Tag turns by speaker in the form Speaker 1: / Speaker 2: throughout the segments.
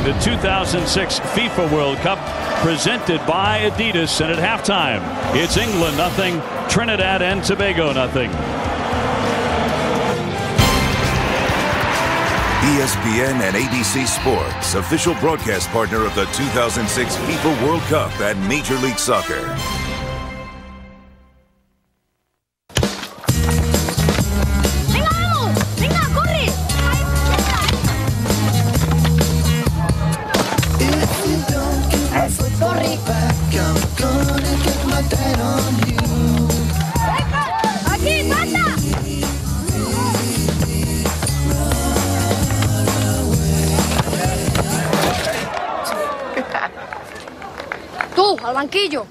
Speaker 1: The 2006 FIFA World Cup presented by Adidas, and at halftime, it's England 0, Trinidad and Tobago 0.
Speaker 2: ESPN and ABC Sports, official broadcast partner of the 2006 FIFA World Cup and Major League Soccer.
Speaker 3: Tú, al banquillo.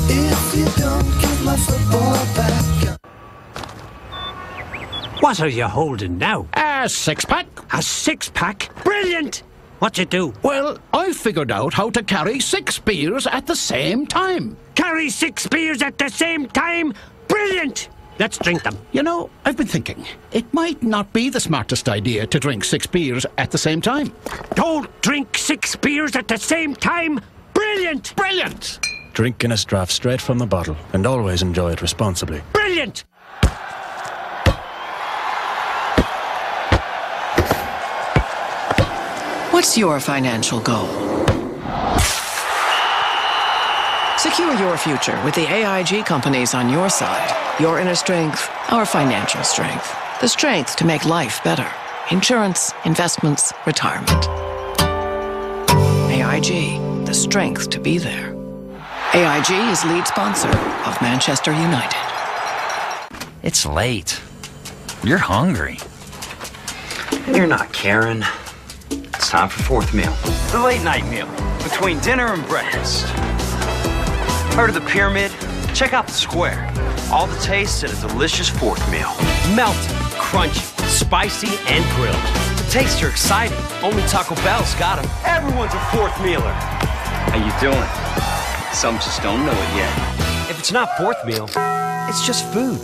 Speaker 4: What are you holding now?
Speaker 5: A six-pack.
Speaker 4: A six-pack? Brilliant! What'd you do?
Speaker 5: Well, I figured out how to carry 6 beers at the same time.
Speaker 4: Carry 6 beers at the same time? Brilliant! Let's drink them.
Speaker 5: You know, I've been thinking, it might not be the smartest idea to drink 6 beers at the same time.
Speaker 4: Don't drink 6 beers at the same time? Brilliant!
Speaker 5: Brilliant!
Speaker 6: Drink Guinness Draught straight from the bottle, and always enjoy it responsibly.
Speaker 4: Brilliant!
Speaker 7: What's your financial goal? Secure your future with the AIG companies on your side. Your inner strength, our financial strength. The strength to make life better. Insurance, investments, retirement. AIG, the strength to be there. AIG is lead sponsor of Manchester United.
Speaker 8: It's late. You're hungry.
Speaker 9: You're not Karen. It's time for fourth meal. The late night meal between dinner and breakfast. Heard of the pyramid? Check out the square. All the tastes in a delicious fourth meal. Melted, crunchy, spicy, and grilled. The tastes are exciting. Only Taco Bell's got them. Everyone's a fourth mealer. How you doing? Some just don't know it yet. If it's not fourth meal, it's just food.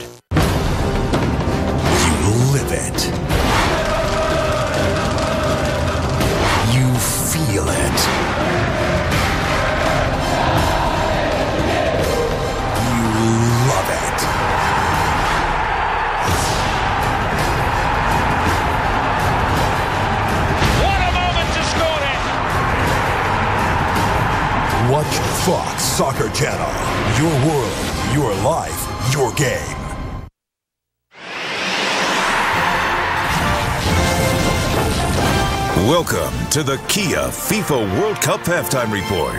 Speaker 2: You live it. You feel it. You love it.
Speaker 1: What a moment to score it!
Speaker 2: Watch Fox Soccer Channel. Your world, your life, your game. Welcome to the Kia FIFA World Cup Halftime Report.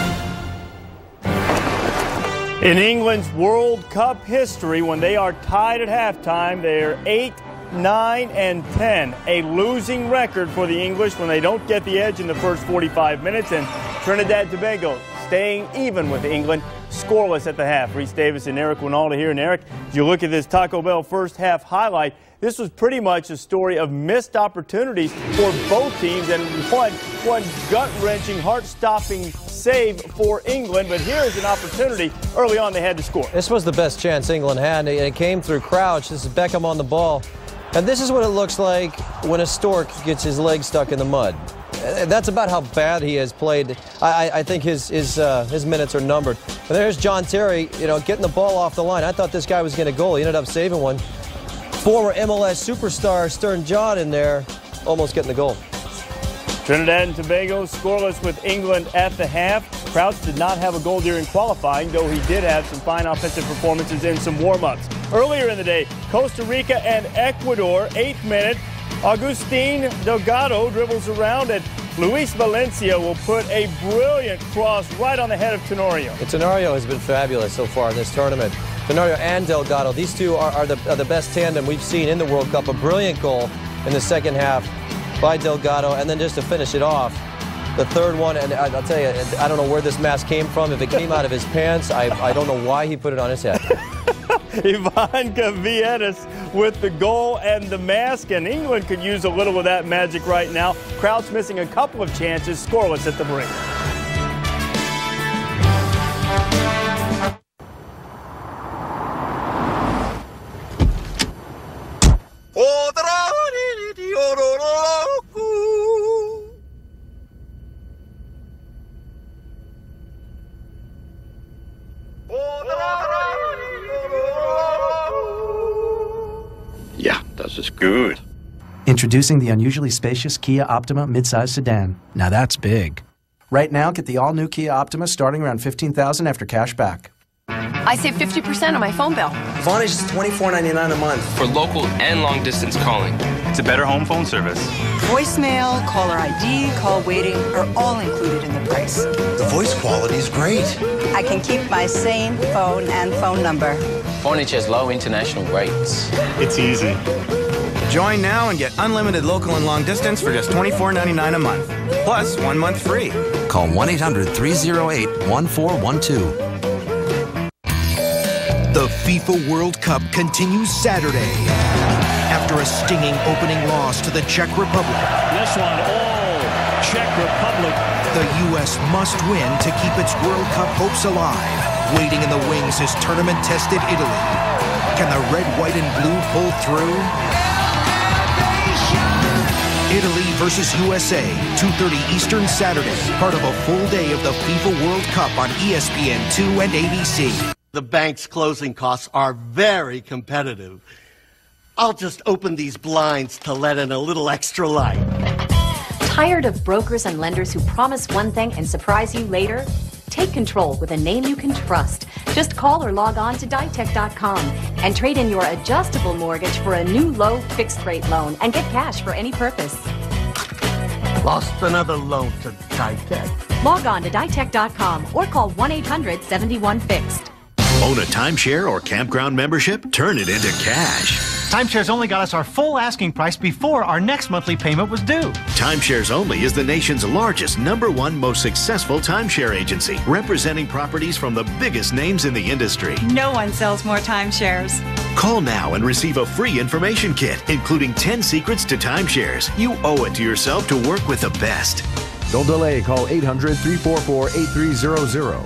Speaker 10: In England's World Cup history, when they are tied at halftime, they are 8, 9, and 10. A losing record for the English when they don't get the edge in the first 45 minutes. And Trinidad and Tobago staying even with England, scoreless at the half. Reese Davis and Eric Winalda here. And Eric, as you look at this Taco Bell first half highlight, this was pretty much a story of missed opportunities for both teams and one gut-wrenching, heart-stopping save for England. But here is an opportunity. Early on, they had to score.
Speaker 11: This was the best chance England had, and it came through Crouch. This is Beckham on the ball. And this is what it looks like when a stork gets his leg stuck in the mud. That's about how bad he has played. I think his minutes are numbered. And there's John Terry, getting the ball off the line. I thought this guy was going to goal. He ended up saving one. Former MLS superstar Stern John in there, almost getting the goal.
Speaker 10: Trinidad and Tobago scoreless with England at the half. Crouch did not have a goal during qualifying, though he did have some fine offensive performances in some warm-ups. Earlier in the day, Costa Rica and Ecuador, 8th minute. Agustin Delgado dribbles around, and Luis Valencia will put a brilliant cross right on the head of Tenorio.
Speaker 11: Tenorio has been fabulous so far in this tournament. Tenorio and Delgado, these two are the best tandem we've seen in the World Cup. A brilliant goal in the second half by Delgado, and then just to finish it off, the third one, and I'll tell you, I don't know where this mask came from. If it came out of his pants, I don't know why he put it on his head.
Speaker 10: Ivanka Vietas with the goal and the mask, and England could use a little of that magic right now. Crouch missing a couple of chances, scoreless at the brink.
Speaker 9: is good.
Speaker 12: Introducing the unusually spacious Kia Optima midsize sedan. Now that's big. Right now, get the all-new Kia Optima starting around $15,000 after cash back.
Speaker 3: I save 50% on my phone bill.
Speaker 13: Vonage is $24.99 a month.
Speaker 14: For local and long-distance calling.
Speaker 15: It's a better home phone service.
Speaker 16: Voicemail, caller ID, call waiting are all included in the price.
Speaker 17: The voice quality is great.
Speaker 16: I can keep my same phone and phone number.
Speaker 14: Vonage has low international rates.
Speaker 15: It's easy.
Speaker 13: Join now and get unlimited local and long distance for just $24.99 a month. Plus 1 month free.
Speaker 17: Call 1-800-308-1412.
Speaker 18: The FIFA World Cup continues Saturday. After a stinging opening loss to the Czech Republic.
Speaker 1: This one all Czech Republic.
Speaker 18: The U.S. must win to keep its World Cup hopes alive. Waiting in the wings is tournament-tested Italy. Can the red, white, and blue pull through? Italy versus USA, 2:30 Eastern Saturday. Part of a full day of the FIFA World Cup on ESPN2 and ABC.
Speaker 19: The bank's closing costs are very competitive. I'll just open these blinds to let in a little extra light.
Speaker 20: Tired of brokers and lenders who promise one thing and surprise you later? Take control with a name you can trust. Just call or log on to ditech.com and trade in your adjustable mortgage for a new low fixed rate loan and get cash for any purpose.
Speaker 19: Lost another loan to Ditech.
Speaker 20: Log on to ditech.com or call 1-800-71-FIXED.
Speaker 21: Own a timeshare or campground membership? Turn it into cash.
Speaker 22: Timeshares Only got us our full asking price before our next monthly payment was due.
Speaker 21: Timeshares Only is the nation's largest, #1 most successful timeshare agency, representing properties from the biggest names in the industry.
Speaker 23: No one sells more timeshares.
Speaker 21: Call now and receive a free information kit, including 10 secrets to timeshares. You owe it to yourself to work with the best.
Speaker 24: Don't delay. Call 800-344-8300.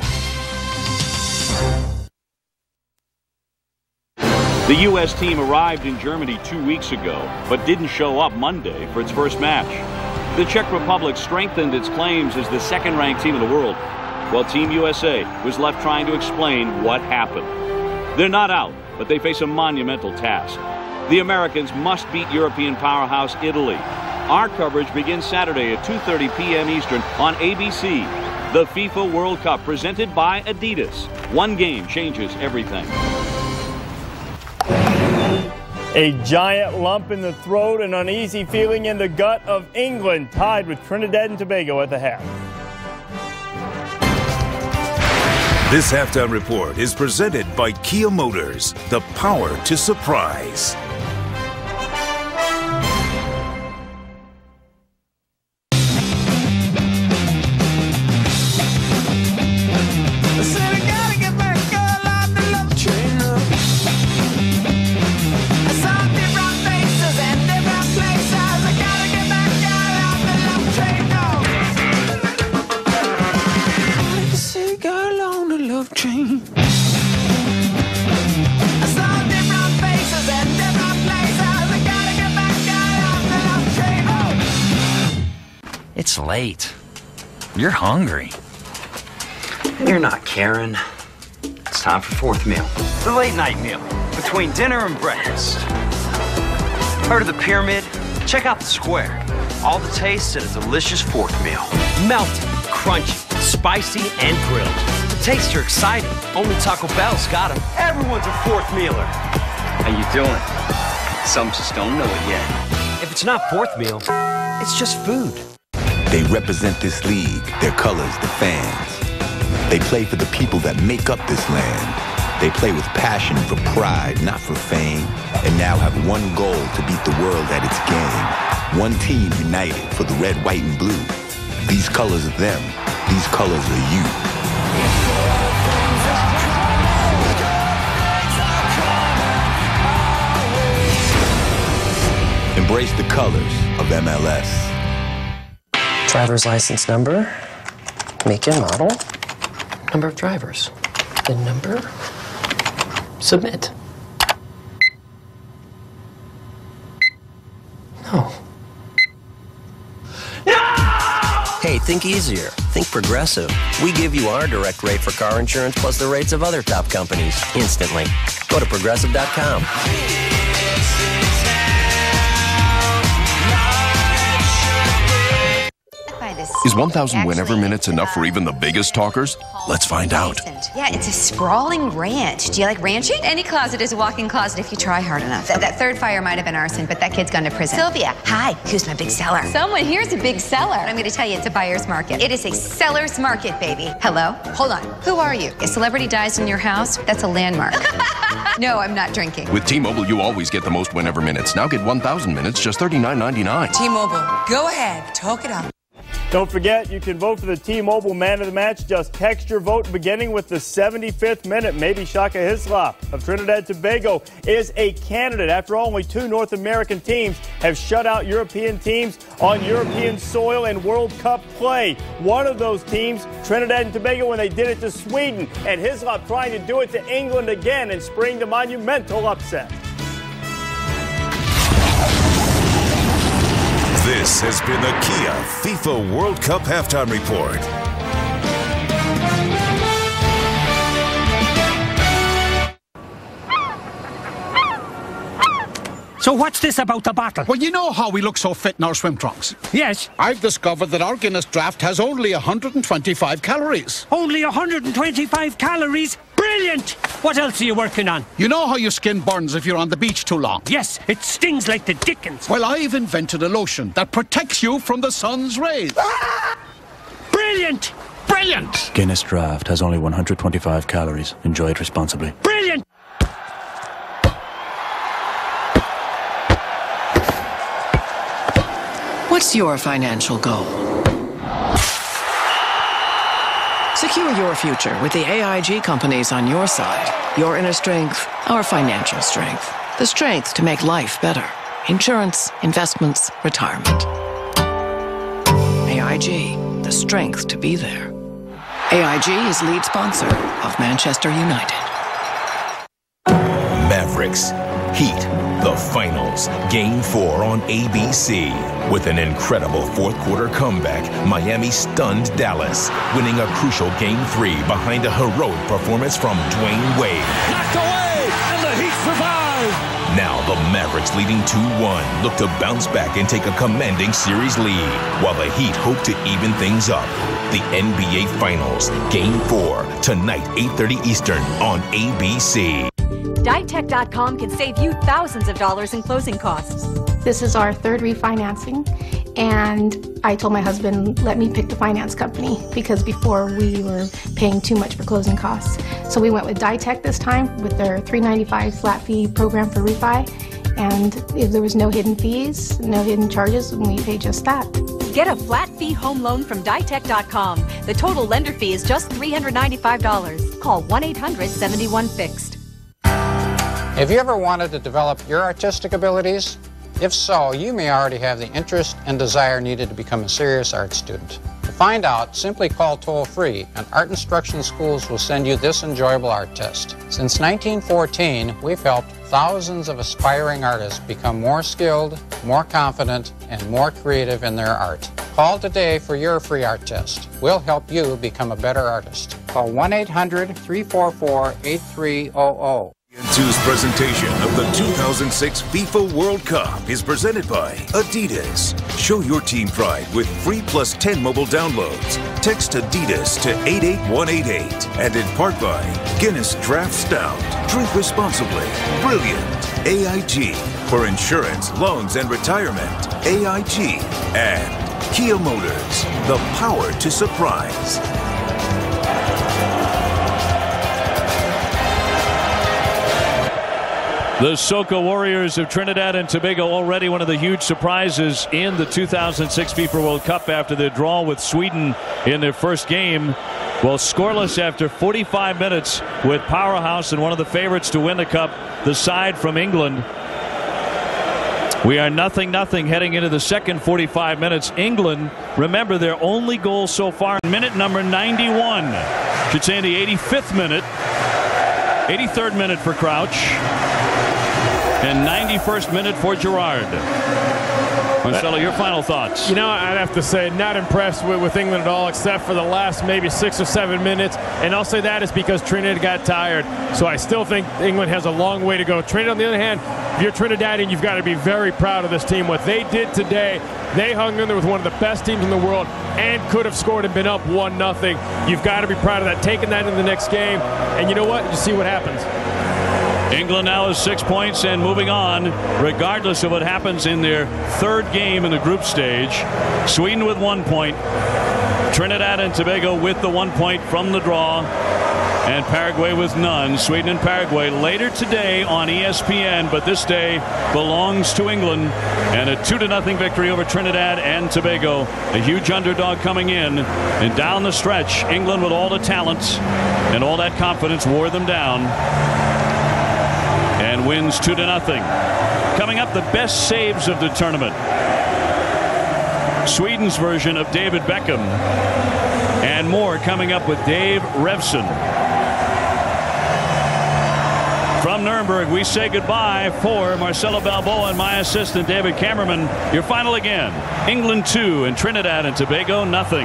Speaker 1: The U.S. team arrived in Germany 2 weeks ago, but didn't show up Monday for its first match. The Czech Republic strengthened its claims as the second-ranked team in the world, while Team USA was left trying to explain what happened. They're not out, but they face a monumental task. The Americans must beat European powerhouse Italy. Our coverage begins Saturday at 2:30 p.m. Eastern on ABC. The FIFA World Cup, presented by Adidas. One game changes everything.
Speaker 10: A giant lump in the throat, an uneasy feeling in the gut of England, tied with Trinidad and Tobago at the half.
Speaker 2: This halftime report is presented by Kia Motors, the power to surprise.
Speaker 8: It's late. You're hungry.
Speaker 9: You're not Karen. It's time for fourth meal. The late night meal. Between dinner and breakfast. Heard of the pyramid? Check out the square. All the tastes at a delicious fourth meal. Melted, crunchy, spicy, and grilled. The tastes are exciting. Only Taco Bell's got them. Everyone's a fourth mealer. How you doing? Some just don't know it yet. If it's not fourth meal, it's just food.
Speaker 25: They represent this league, their colors, the fans. They play for the people that make up this land. They play with passion for pride, not for fame, and now have one goal to beat the world at its game. One team united for the red, white, and blue. These colors are them. These colors are you. Embrace the colors of MLS.
Speaker 26: Driver's license number, make and model, number of drivers, the number, submit. No.
Speaker 27: Hey, think easier. Think Progressive. We give you our direct rate for car insurance plus the rates of other top companies instantly. Go to Progressive.com.
Speaker 4: Is 1,000 whenever minutes enough for even the biggest talkers? Let's find out.
Speaker 5: Yeah, it's a sprawling ranch. Do you like ranching? Any closet is a walk-in closet if you try hard enough. That third fire might have been arson, but that kid's gone to prison. Sylvia, hi. Who's my big seller? Someone here's a big seller. I'm going to tell you, it's a buyer's market. It is a seller's market, baby. Hello? Hold on. Who are you? A celebrity dies in your house? That's a landmark. No, I'm not drinking.
Speaker 4: With T-Mobile, you always get the most whenever minutes. Now get 1,000 minutes, just $39.99.
Speaker 16: T-Mobile, go ahead, talk it up.
Speaker 10: Don't forget, you can vote for the T-Mobile Man of the Match. Just text your vote beginning with the 75th minute. Maybe Shaka Hislop of Trinidad and Tobago is a candidate. After all, only 2 North American teams have shut out European teams on European soil in World Cup play. One of those teams, Trinidad and Tobago, when they did it to Sweden. And Hislop trying to do it to England again and spring the monumental upset.
Speaker 2: This has been the Kia FIFA World Cup Halftime Report.
Speaker 6: So what's this about the bottle?
Speaker 7: Well, you know how we look so fit in our swim trunks.
Speaker 6: Yes.
Speaker 7: I've discovered that our Guinness Draft has only 125 calories.
Speaker 6: Only 125 calories? Brilliant! What else are you working on?
Speaker 7: You know how your skin burns if you're on the beach too long?
Speaker 6: Yes, it stings like the dickens.
Speaker 7: Well, I've invented a lotion that protects you from the sun's rays.
Speaker 6: Brilliant! Brilliant!
Speaker 11: Guinness Draft has only 125 calories. Enjoy it responsibly.
Speaker 6: Brilliant!
Speaker 12: What's your financial goal? Secure your future with the AIG companies on your side. Your inner strength, our financial strength. The strength to make life better. Insurance, investments, retirement. AIG, the strength to be there. AIG is lead sponsor of Manchester United.
Speaker 24: Mavericks, Heat, the finals, Game 4 on ABC. With an incredible fourth-quarter comeback, Miami stunned Dallas, winning a crucial Game 3 behind a heroic performance from Dwayne Wade.
Speaker 28: Knocked away, and the Heat survive!
Speaker 24: Now the Mavericks, leading 2-1, look to bounce back and take a commanding series lead, while the Heat hope to even things up. The NBA Finals, Game 4, tonight, 8:30 Eastern on ABC.
Speaker 20: DieTech.com can save you thousands of dollars in closing costs.
Speaker 29: This is our third refinancing, and I told my husband, let me pick the finance company, because before we were paying too much for closing costs. So we went with DieTech this time with their $395 flat fee program for refi, and there was no hidden fees, no hidden charges, and we paid just that.
Speaker 20: Get a flat fee home loan from DieTech.com. The total lender fee is just $395. Call 1-800-71-FIXED.
Speaker 30: Have you ever wanted to develop your artistic abilities? If so, you may already have the interest and desire needed to become a serious art student. To find out, simply call toll-free, and Art Instruction Schools will send you this enjoyable art test. Since 1914, we've helped thousands of aspiring artists become more skilled, more confident, and more creative in their art. Call today for your free art test. We'll help you become a better artist. Call 1-800-344-8300.
Speaker 2: TNT's presentation of the 2006 FIFA World Cup is presented by Adidas. Show your team pride with free plus 10 mobile downloads. Text Adidas to 88188. And in part by Guinness Draft Stout. Drink responsibly. Brilliant. AIG. For insurance, loans, and retirement. AIG. And Kia Motors. The power to surprise.
Speaker 31: The Soca Warriors of Trinidad and Tobago already one of the huge surprises in the 2006 FIFA World Cup after their draw with Sweden in their first game. Well, scoreless after 45 minutes with powerhouse and one of the favorites to win the cup, the side from England. We are 0-0 heading into the second 45 minutes. England, remember, their only goal so far, minute number 91. Should say in the 85th minute. 83rd minute for Crouch. And 91st minute for Gerrard. Marcelo, your final thoughts?
Speaker 32: You know, I'd have to say not impressed with England at all, except for the last maybe 6 or 7 minutes. And I'll say that is because Trinidad got tired. So I still think England has a long way to go. Trinidad, on the other hand, if you're Trinidadian, you've got to be very proud of this team. What they did today They hung in there with one of the best teams in the world and could have scored and been up 1-0. You've got to be proud of that, taking that in the next game. And you know what? You see what happens.
Speaker 31: England now has 6 points and moving on, regardless of what happens in their third game in the group stage. Sweden with 1 point. Trinidad and Tobago with the 1 point from the draw. And Paraguay with none. Sweden and Paraguay later today on ESPN, but this day belongs to England. And a 2-0 victory over Trinidad and Tobago. A huge underdog coming in. And down the stretch, England with all the talent and all that confidence wore them down. And wins 2-0. Coming up, the best saves of the tournament. Sweden's version of David Beckham. And more coming up with Dave Revson. From Nuremberg, we say goodbye for Marcelo Balboa and my assistant, David Cameraman. Your final again, England 2 and Trinidad and Tobago nothing.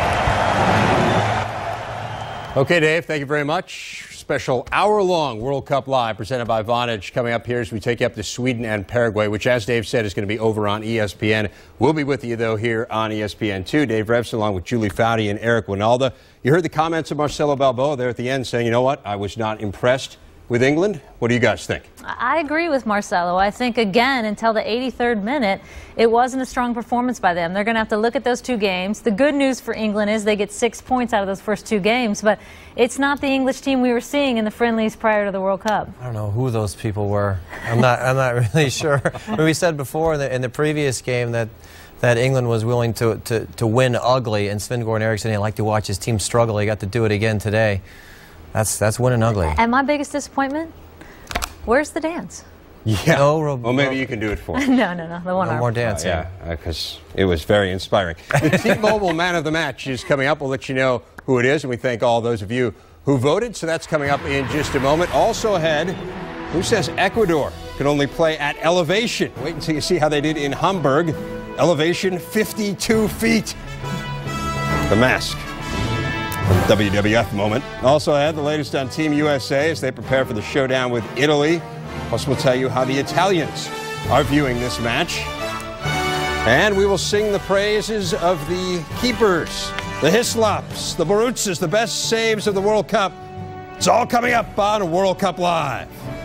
Speaker 1: Okay, Dave, thank you very much. Special hour-long World Cup Live presented by Vonage coming up here as we take you up to Sweden and Paraguay, which, as Dave said, is going to be over on ESPN. We'll be with you, though, here on ESPN2. Dave Revson along with Julie Foudy and Eric Winalda. You heard the comments of Marcelo Balboa there at the end saying, you know what, I was not impressed with England. What do you guys think?
Speaker 3: I agree with Marcelo. I think, again, until the 83rd minute, it wasn't a strong performance by them. They're going to have to look at those two games. The good news for England is they get 6 points out of those first two games, but it's not the English team we were seeing in the friendlies prior to the World Cup.
Speaker 8: I don't know who those people were. I'm not really sure. We said before in the previous game that England was willing to win ugly, and Sven-Goran Eriksson, he'd like to watch his team struggle. He got to do it again today. That's winning ugly.
Speaker 3: And my biggest disappointment, where's the dance?
Speaker 1: Yeah. Well, maybe you can do it for us.
Speaker 3: No. The one
Speaker 8: no more dancing.
Speaker 1: Yeah, because it was very inspiring. The T-Mobile Man of the Match is coming up. We'll let you know who it is, and we thank all those of you who voted. So that's coming up in just a moment. Also ahead, who says Ecuador can only play at elevation? Wait until you see how they did in Hamburg. Elevation 52 feet. The Mask. WWF moment. Also ahead, the latest on Team USA as they prepare for the showdown with Italy. Plus, we'll tell you how the Italians are viewing this match. And we will sing the praises of the keepers, the Hislops, the Barutzes, the best saves of the World Cup. It's all coming up on World Cup Live.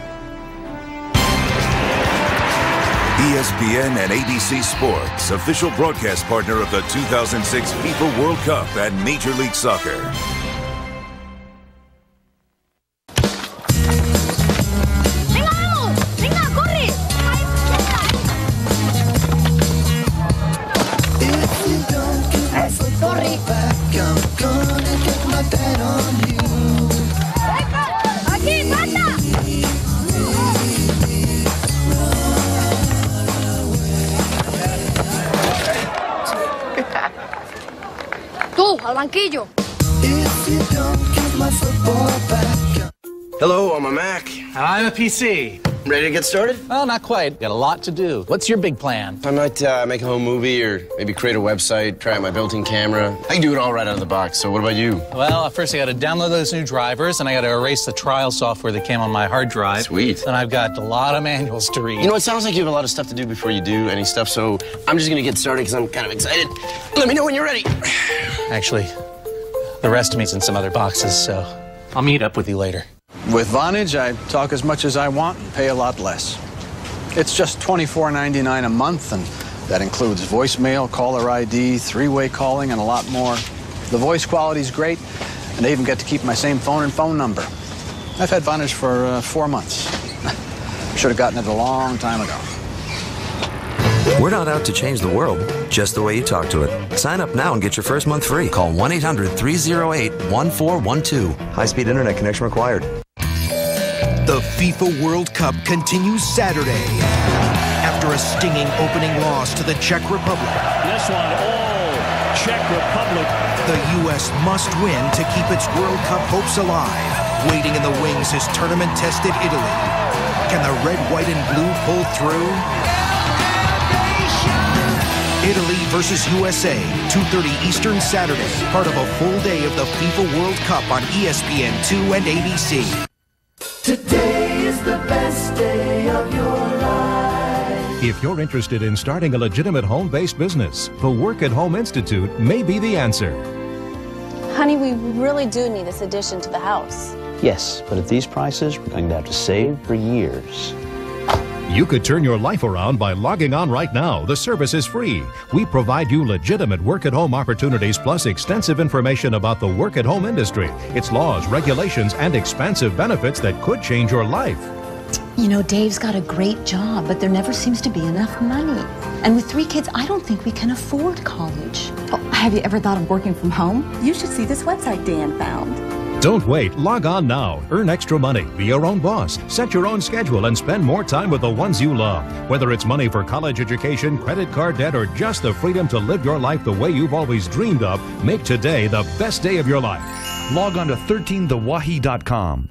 Speaker 2: ESPN and ABC Sports, official broadcast partner of the 2006 FIFA World Cup and Major League Soccer.
Speaker 13: Al banquillo.
Speaker 27: Hello, I'm a Mac.
Speaker 14: And I'm a PC.
Speaker 27: Ready to get started?
Speaker 14: Well, not quite. Got a lot to do. What's your big plan?
Speaker 27: I might make a home movie or maybe create a website, try out my built-in camera. I can do it all right out of the box, so what about you?
Speaker 14: Well, first I got to download those new drivers, and I got to erase the trial software that came on my hard drive.
Speaker 27: Sweet.
Speaker 14: And I've got a lot of manuals to read.
Speaker 27: You know, it sounds like you have a lot of stuff to do before you do any stuff, so I'm just going to get started because I'm kind of excited. Let me know when you're ready.
Speaker 14: Actually, the rest of me's in some other boxes, so I'll meet up with you later.
Speaker 15: With Vonage, I talk as much as I want and pay a lot less. It's just $24.99 a month, and that includes voicemail, caller ID, three-way calling, and a lot more. The voice quality's great, and I even get to keep my same phone and phone number. I've had Vonage for 4 months. Should have gotten it a long time ago.
Speaker 17: We're not out to change the world, just the way you talk to it. Sign up now and get your first month free. Call 1-800-308-1412. High-speed internet connection required.
Speaker 18: The FIFA World Cup continues Saturday after a stinging opening loss to the Czech Republic.
Speaker 31: This one, all Czech Republic.
Speaker 18: The U.S. must win to keep its World Cup hopes alive. Waiting in the wings is tournament-tested Italy. Can the red, white, and blue pull through? Italy versus USA, 2:30 Eastern Saturday. Part of a full day of the FIFA World Cup on ESPN2 and ABC.
Speaker 19: Today is the best day of your life.
Speaker 4: If you're interested in starting a legitimate home-based business, the Work at Home Institute may be the answer.
Speaker 5: Honey, we really do need this addition to the house.
Speaker 11: Yes, but at these prices, we're going to have to save for years.
Speaker 4: You could turn your life around by logging on right now. The service is free. We provide you legitimate work-at-home opportunities plus extensive information about the work-at-home industry, its laws, regulations, and expansive benefits that could change your life.
Speaker 7: You know, Dave's got a great job, but there never seems to be enough money. And with 3 kids, I don't think we can afford college.
Speaker 9: Well, have you ever thought of working from home? You should see this website Dan found.
Speaker 4: Don't wait. Log on now. Earn extra money. Be your own boss. Set your own schedule and spend more time with the ones you love. Whether it's money for college education, credit card debt, or just the freedom to live your life the way you've always dreamed of, make today the best day of your life.
Speaker 18: Log on to 13thewahi.com.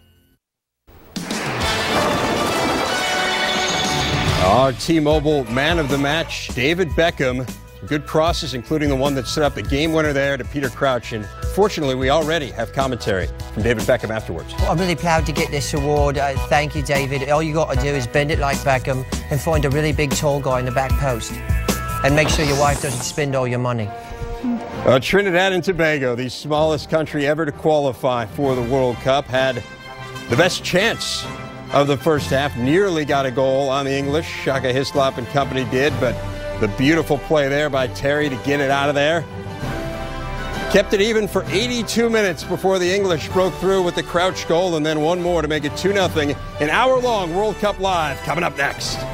Speaker 1: Our T-Mobile man of the match, David Beckham. Good crosses, including the one that set up the game winner there to Peter Crouch. And fortunately, we already have commentary from David Beckham afterwards.
Speaker 10: Well, I'm really proud to get this award. Thank you, David. All you got to do is bend it like Beckham and find a really big, tall guy in the back post. And make sure your wife doesn't spend all your money.
Speaker 1: Trinidad and Tobago, the smallest country ever to qualify for the World Cup, had the best chance of the first half. Nearly got a goal on the English. Shaka Hislop and company did, but the beautiful play there by Terry to get it out of there. Kept it even for 82 minutes before the English broke through with the Crouch goal, and then one more to make it 2-0. An hour-long World Cup Live coming up next.